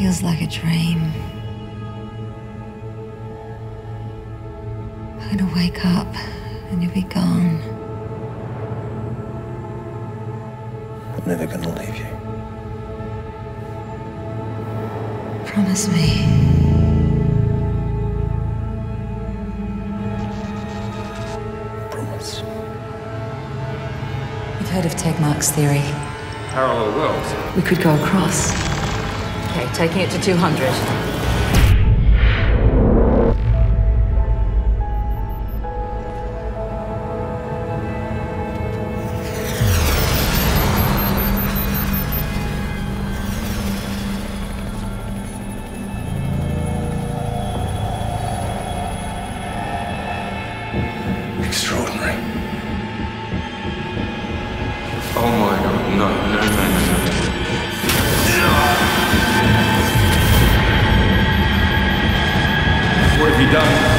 Feels like a dream. I'm gonna wake up and you'll be gone. I'm never gonna leave you. Promise me. Promise. You've heard of Tegmark's theory. Parallel worlds. We could go across. Okay, taking it to 200. Extraordinary. Oh my god, no. What have you done?